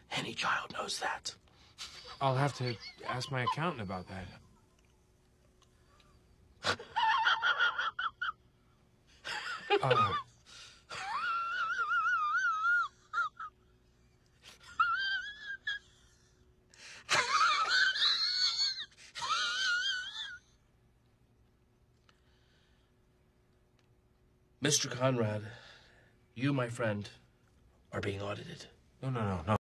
Any child knows that. I'll have to ask my accountant about that. Mr. Conrad, you, my friend, are being audited. No.